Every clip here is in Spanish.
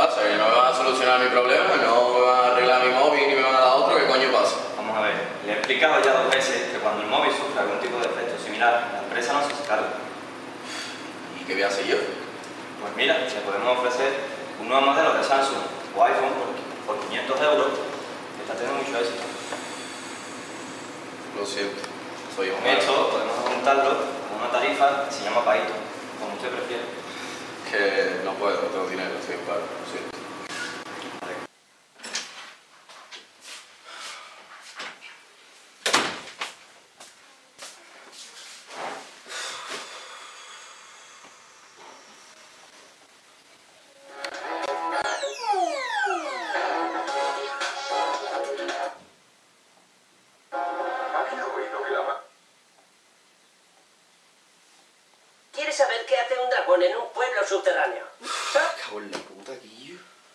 pasa? ¿Que no me van a solucionar mi problema? ¿No me van a arreglar mi móvil ni me van a dar otro? ¿Qué coño pasa? Vamos a ver, le he explicado ya 2 veces que cuando el móvil sufre algún tipo de efecto similar, la empresa no se hace cargo. ¿Y qué voy a hacer yo? Pues mira, le podemos ofrecer un nuevo modelo de Samsung o iPhone por 500 euros que está teniendo mucho éxito. Lo siento, soy un Esto podemos juntarlo con una tarifa que se llama Paito, como usted prefiera. Que no puedo, no tengo dinero, estoy en paro, lo siento. ¿Quieres saber qué hace un dragón en un pueblo subterráneo? Cago en la puta, Guillo.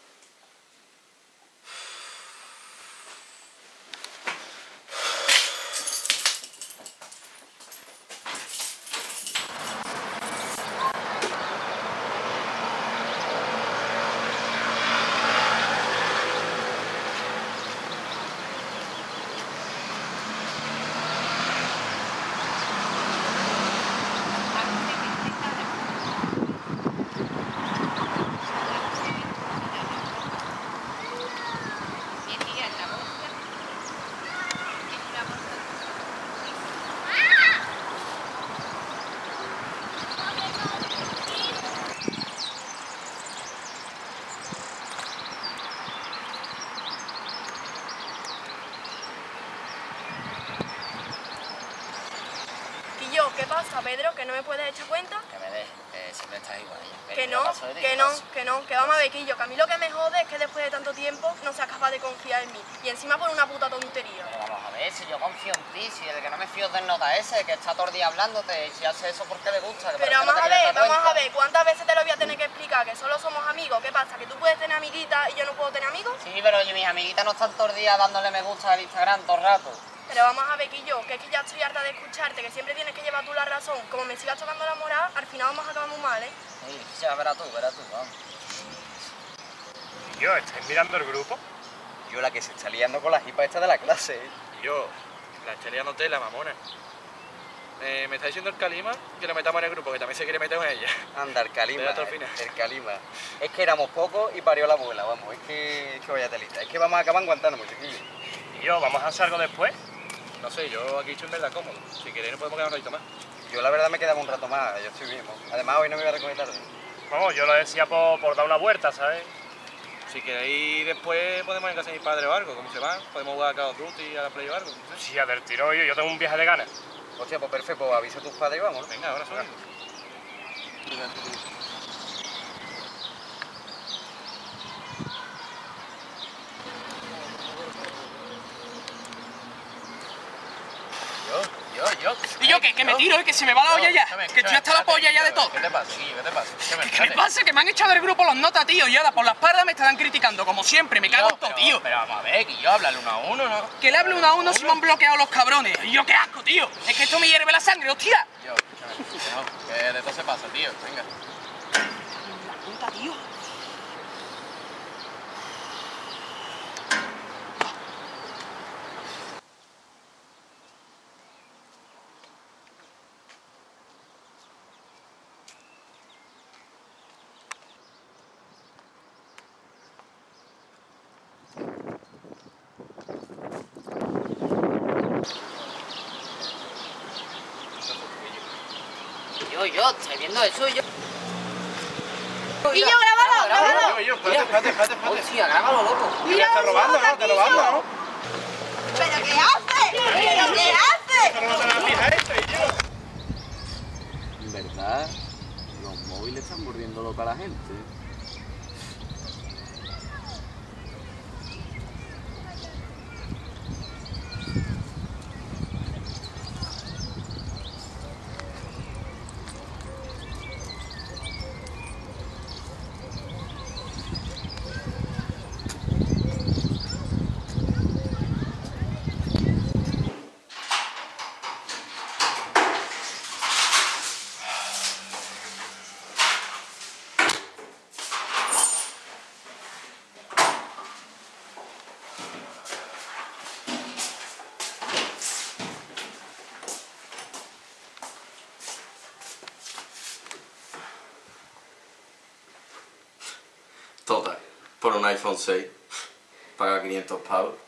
¿Qué pasa, Pedro? ¿Que no me puedes echar cuenta? Que me des, que siempre estás igual. Que no, que vamos a ver, Quillo, que a mí lo que me jode es que después de tanto tiempo no seas capaz de confiar en mí. Y encima por una puta tontería. Pero vamos a ver, si yo confío en ti, si el que no me fío es del nota ese, que está todo el día hablándote, y si hace eso porque le gusta. Que Pero vamos a ver, ¿cuántas veces te lo voy a tener que explicar? Que solo somos amigos. ¿Qué pasa? ¿Que tú puedes tener amiguitas y yo no puedo tener amigos? Sí, pero oye, mis amiguitas no están todo el día dándole me gusta al Instagram todo el rato. Pero vamos a ver, Quillo, que es que ya estoy harta de escucharte, que siempre tienes que llevar tú la razón. Como me sigas tocando la moral, al final vamos a acabar muy mal, ¿eh? Sí, ya verás tú, vamos. ¿Y yo? ¿Estáis mirando el grupo? Yo, la que se está liando con la jipa esta de la clase, ¿eh? Y yo, la estoy liando tela, mamona. Me está diciendo el Calima que lo metamos en el grupo, que también se quiere meter con ella. Anda, el Calima, Hasta el final. el Calima. Es que éramos pocos y parió la abuela, vamos. Es que vaya telita. Es que vamos a acabar en Guantánamo, chiquillos. ¿Y yo? ¿Vamos a hacer algo después? No sé, yo aquí estoy en verdad cómodo. Si queréis nos podemos quedar un ratito más. Yo la verdad me quedaba un rato más, yo estoy bien. Además hoy no me voy a recoger tarde. Vamos, yo lo decía por dar una vuelta, ¿sabes? Si queréis después podemos ir a casa de mi padre o algo, como se va. Podemos jugar a Call of Duty, a la Play o algo. No sé. Sí, a del tiro yo tengo un viaje de ganas. Hostia, pues perfecto, pues avisa a tus padres y vamos, ¿no? Venga, ahora son. Y yo, que me tiro y que se me va la olla ya. Que estoy hasta la polla ya de todo. ¿Qué te pasa, Guillo? ¿Qué te pasa? ¿Qué me pasa? Que me han echado del grupo los notas, tío. Y ahora por la espalda me estarán criticando, como siempre. Me cago en todo, tío. Pero vamos a ver, Guillo, háblale uno a uno, ¿no? Que le hable uno a uno si me han bloqueado los cabrones. Y yo, qué asco, tío. Es que esto me hierve la sangre, hostia. Yo, escúchame, que de todo se pasa, tío. Venga. La puta, tío. Yo, ¿estáis viendo eso? Y yo, grábalo. Espérate. Hostia, grábalo, loco. Mira, Está robando, ¿no? Está robando, ¿no? ¿Pero qué hace? Eso no se la fija esta, y yo. En verdad, los móviles están mordiendo loca a la gente. Total, por un iPhone 6, paga 500 pavos.